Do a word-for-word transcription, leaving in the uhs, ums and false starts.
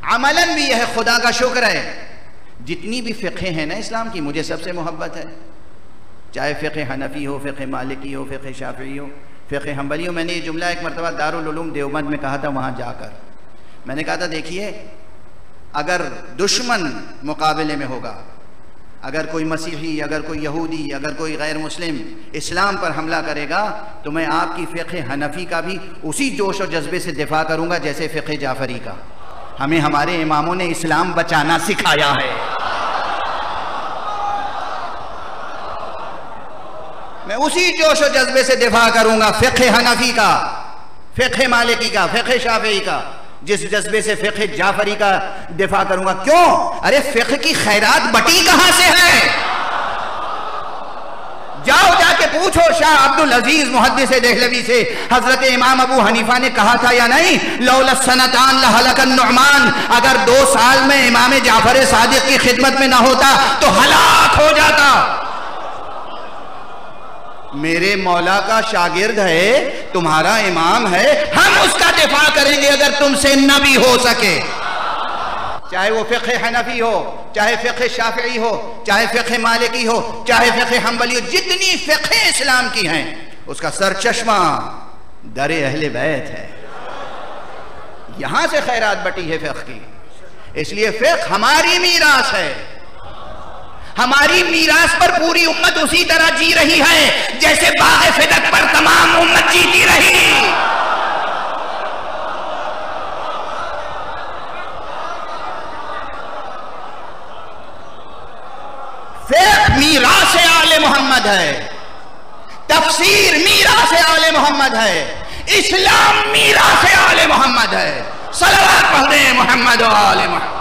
अमलन भी यह खुदा का शुक्र है। जितनी भी फ़िक़्ह हैं ना इस्लाम की, मुझे सबसे मोहब्बत है, चाहे फ़िक़्ह हनफ़ी हो, फ़िक़्ह मालिकी हो, फ़िक़्ह शाफ़िई हो, फ़िक़्ह हम्बली हो। मैंने ये जुमला एक मरतबा दारुल उलूम देवबंद में कहा था, वहाँ जाकर मैंने कहा था, देखिए अगर दुश्मन मुकाबले में होगा, अगर कोई मसीही, अगर कोई यहूदी, अगर कोई गैर मुस्लिम इस्लाम पर हमला करेगा, तो मैं आपकी फ़िक़्ह हनफ़ी का भी उसी जोश और जज्बे से दिफा करूँगा जैसे फ़िक़्ह जाफ़री का। हमें हमारे इमामों ने इस्लाम बचाना सिखाया है। मैं उसी जोश और जज्बे से दिफा करूँगा फ़िक़्ह हनफ़ी का, फ़िक़्ह मालिकी का, फ़िक़्ह शाफ़िई का, जिस जज्बे से फ़िक़्ह जाफ़री का दिफा करूंगा। क्यों? अरे फ़िक़्ह की खैरात बटी कहां से है? जाओ जाके पूछो शाह अब्दुल अजीज मुहद्दिस देहलवी से, हजरत इमाम अबू हनीफा ने कहा था या नहीं, लौला सनतान लहलकन नुअमान, अगर दो साल में इमाम जाफर सादिक की खिदमत में ना होता तो हलाक हो जाता। मेरे मौला का शागिर्द है, तुम्हारा इमाम है, हम उसका दिफा करेंगे अगर तुमसे न भी हो सके। चाहे वो फ़िक़्ह हनफ़ी हो, चाहे फ़िक़्ह शाफ़िई हो, चाहे फ़िक़्ह मालिकी हो, चाहे फ़िक़्ह हम्बली हो, जितनी फ़िक़्ह इस्लाम की हैं उसका सरचश्मा दर अहले बैत है। यहां से खैरात बटी है फ़िक़्ह की। इसलिए फ़िक़्ह हमारी मीरास है। हमारी मीरास पर पूरी उम्मत उसी तरह जी रही है जैसे बाग़े फ़िदक पर तमाम उम्मत जीती रही। फ़िक़्ह मीरास आले मोहम्मद है, तफसीर मीरास आले मोहम्मद है, इस्लाम मीरास आले मोहम्मद है। सलवात पढ़ दें मोहम्मद व आले मोहम्मद।